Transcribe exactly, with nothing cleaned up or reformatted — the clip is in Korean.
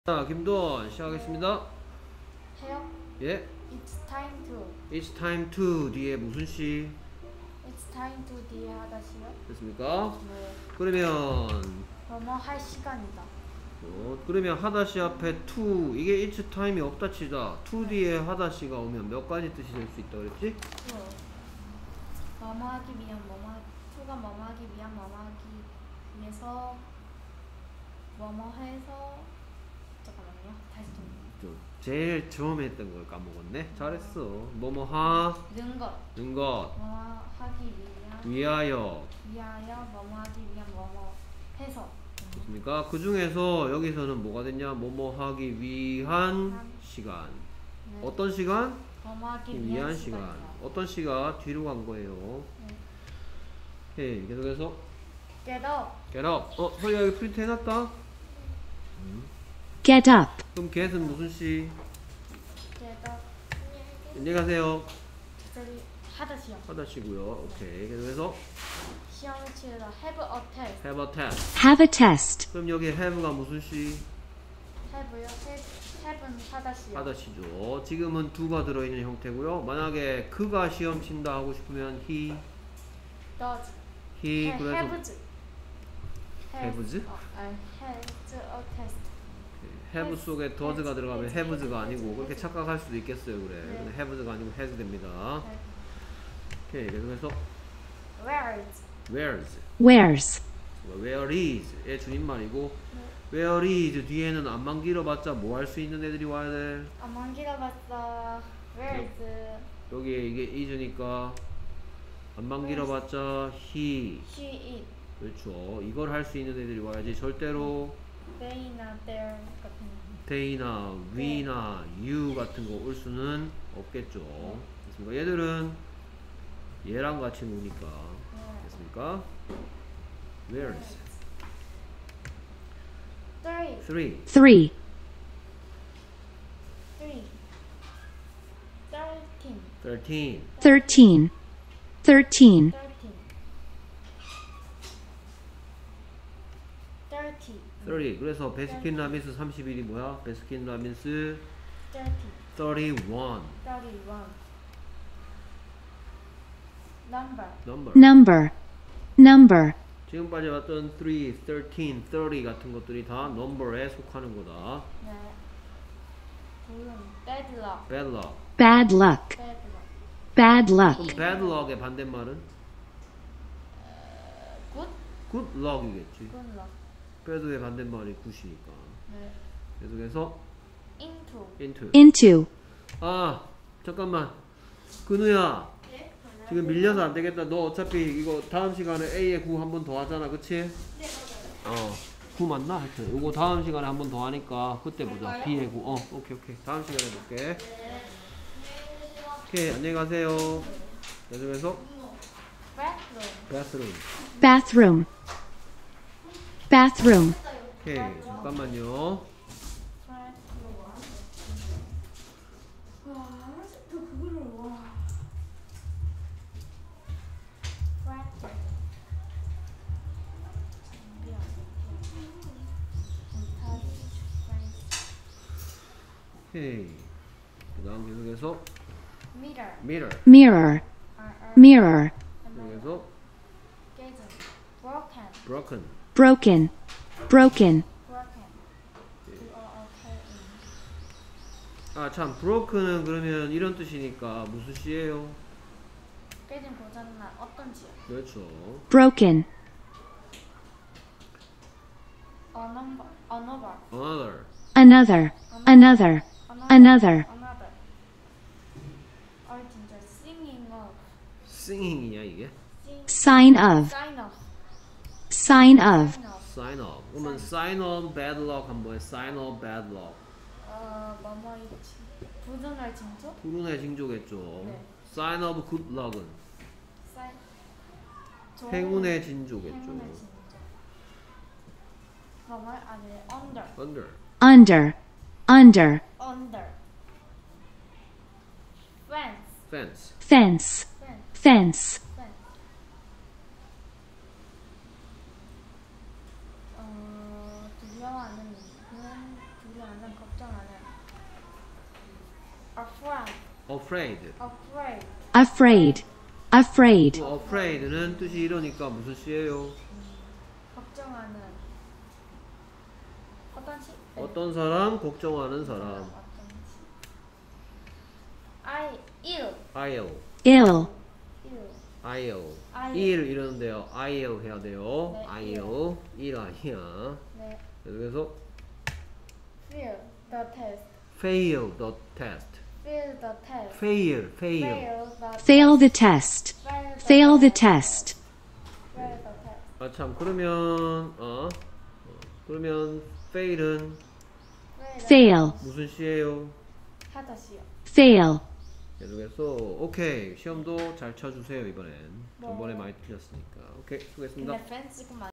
자, 김도원 시작하겠습니다. 해요? 예. It's time to. It's time to 뒤에 무슨 시 It's time to 뒤에 하다시요? 됐습니까? 네. 그러면 뭐뭐 할 시간이다. 어, 그러면 하다시 앞에 to 이게 it's time이 없다 치자. to 뒤에 하다시가 오면 몇 가지 뜻이 될 수 있다 그랬지? to. 뭐뭐 하기 위한 뭐뭐 to가 뭐뭐 하기 위한 뭐뭐 하기 위해서 뭐뭐 해서 잠깐만요. 다시 좀. 좀 제일 처음에 했던 걸 까먹었네. 잘했어. 뭐뭐 하 는 것. 는 것 뭐뭐 하기 위한 위하여 위하여 뭐뭐 하기 위한 뭐뭐 해서. 됐습니까? 그 중에서 여기서는 뭐가 됐냐? 뭐뭐 하기 위한 한. 시간. 네. 어떤 시간? 뭐뭐 하기 위한 위한 시간. 시간이요. 어떤 시가 뒤로 간 거예요. 네. 오케이. 계속해서 Get up. get up. 어, 소리가 여기 프린트 해놨다. Get up. 그럼 get은 무슨 시? Get up. 안녕히 가세요. 저기 하다시요. 하다시고요. 오케이. 계속해서 시험을 치르다. Have a test. have a test. Have a test. 그럼 여기 have가 무슨 시? Have요. Have, have는 하다시요. 하다시죠. 지금은 do가 들어있는 형태고요. 만약에 그가 시험 친다 하고 싶으면 he, Does. he Ha- 그래서 haves. haves? 어, 아니, has a test. have 속에 does가 has, 들어가면 has, haves가 has, 아니고 has, 그렇게 has. 착각할 수도 있겠어요. 그래. 네. 근데 haves가 아니고 has 됩니다. 네. 오케이. 계속해서 Wears. where's Wears. where is의 줄임말이고 네. where is 뒤에는 안만 길어봤자 뭐 할 수 있는 애들이 와야 돼? 안만 길어봤어. Wears. 여기에 이게 is니까 안만 길어봤자 he She, it. 그렇죠. 이걸 할 수 있는 애들이 와야지. 절대로 They나 their 같은. they나 we나 you 같은 거 올 수는 없겠죠. 됐습니까? 얘들은 얘랑 같이 노니까 네. 됐습니까? where's Three. three Three. Three. Thirteen. thirteen Thirteen. Thirteen. Thirteen. Thirty. thirty 그래서 베스킨 라빈스 삼십일이 뭐야? 베스킨 라빈스 Thirty. thirty-one Thirty-one. Number. number Number. Number. 지금까지 봤던 three, thirteen, thirty 같은 것들이 다 number에 속하는 거다. 네. 둘은 bad luck. bad luck Bad luck. bad luck. Bad 그럼 luck. bad luck의 반대말은 good. good luck이겠지. good luck. bad의 반대말이 good이니까. 네. 계속해서 into. into Into. 아 잠깐만 근우야 네. 지금 밀려서 안 되겠다. 너 어차피 이거 다음 시간에 A의 구 한 번 더 하잖아, 그치? 네, 맞아요. 어, 구 맞나? 하여튼 요거 다음 시간에 한 번 더 하니까 그때 보자. 할까요? B의 구. 어, 오케이 오케이. 다음 시간에 볼게. 네. 오케이, 안녕히 가세요. 계속해서 bathroom. bathroom. Bathroom. Bathroom. 오케이, 잠깐만요. 오케이. 그 다음 계속해서 mirror. mirror. Mirror. Mirror. 계속해서 gazing. broken. broken. Broken. Broken. broken. You are okay. 아, 참, broken은 그러면 이런 뜻이니까 무슨 시예요? 깨진 고장난 어떤 지역? 그렇죠. Broken. A number. Another. another. Another. Another. Another. Another. 아 진짜 singing of. singing이야 이게? Sing. Sign of. sign of. Sign of. sign of. sign up. 그러면 sign on bad luck 한번 해. sign on bad luck. 어 뭐뭐이 부등할 징조? 불운의 징조겠죠. 네. sign of good luck은 sign. 좋은 행운의 징조겠죠. 행운의 징조. 뭐뭐 아니 under. under. Under. Under. under. fence. fence. Fence. fence. Fence. fence. 어 두려워하는 그냥 두려워하는 afraid. afraid. afraid, afraid, 그 afraid는 뜻이 이러니까 무슨 시예요? 걱정하는 어떤 시? 어떤 사람? 걱정하는 사람. 어떤 시? I ill. I'll, ill, ill. I'll, I'll. il 이러는데요. I'll 해야 돼요. 네, I'll, il 아니야. 네. 그래서 fail the test. fail the test. fail the test. fail, fail. fail the fail the test, fail the fail the test, fail the test. 아 참 그러면 어, 어 그러면 fail은 fail, 무슨 시예요? 하다시요. fail. 계속해서 오케이 시험도 잘 쳐주세요 이번엔. 전번에 많이 틀렸으니까. 오케이 수고했습니다. 근데 펜 지금